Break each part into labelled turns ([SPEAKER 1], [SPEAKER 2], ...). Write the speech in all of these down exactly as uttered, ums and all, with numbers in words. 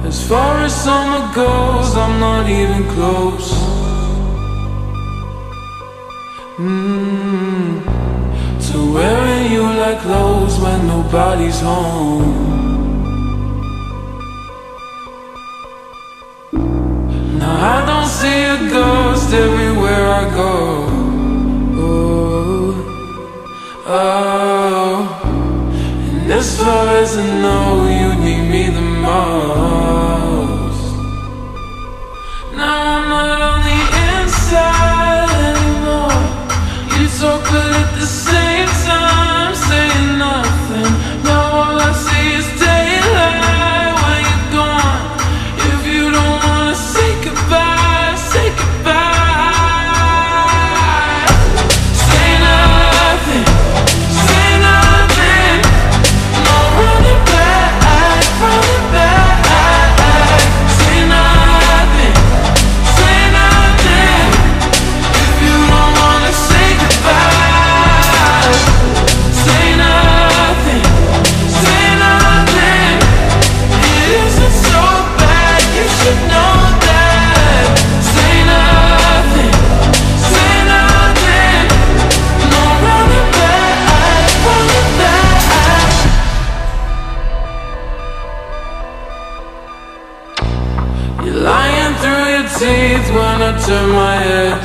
[SPEAKER 1] As far as summer goes, I'm not even close. mm, To wearing you like clothes when nobody's home. Now I don't see a ghost everywhere I go. Oh, oh. And as far as I know, you need me the most. Now I'm not on the inside anymore. You talk but at the same time saying nothing. Now all I see is daylight when you're gone. If you don't wanna say goodbye, say goodbye. Say nothing, say nothing. No running back, running back. Say nothing, say nothing. If you don't wanna say goodbye, say nothing, say nothing. It isn't so bad, you should know that. Say nothing, say nothing. No running back, running back. You're lying through your teeth when I turn my head.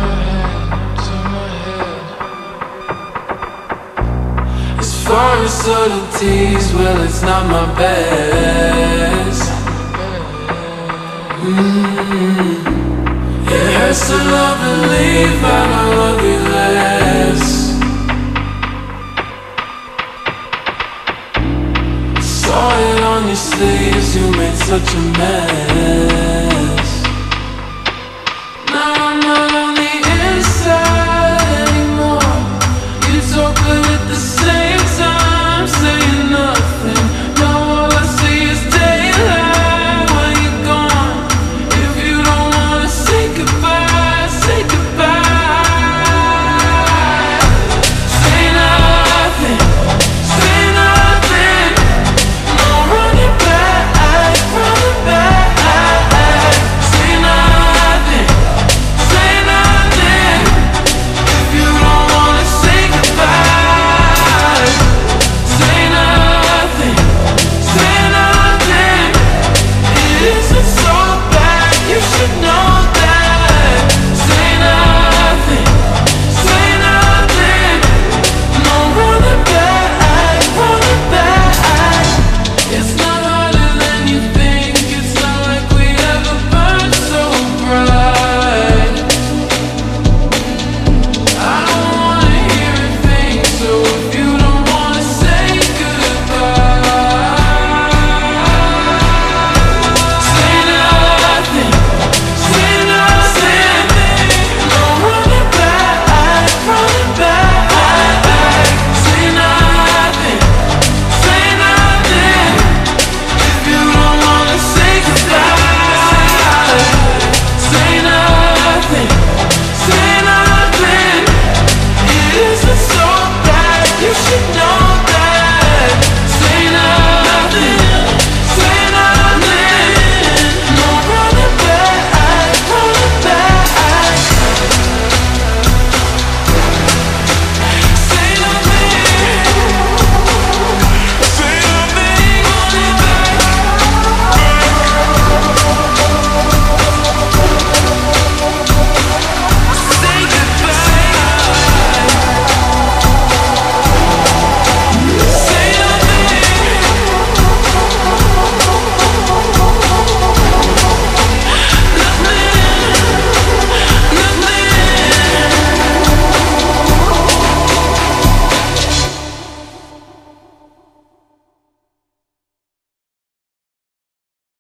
[SPEAKER 1] As far as subtleties, well, it's not my best. mm. It hurts to love and leave, I don't love you less. Saw it on your sleeves, you made such a mess. Now I'm not on the inside anymore. You talk but at the same time saying nothing.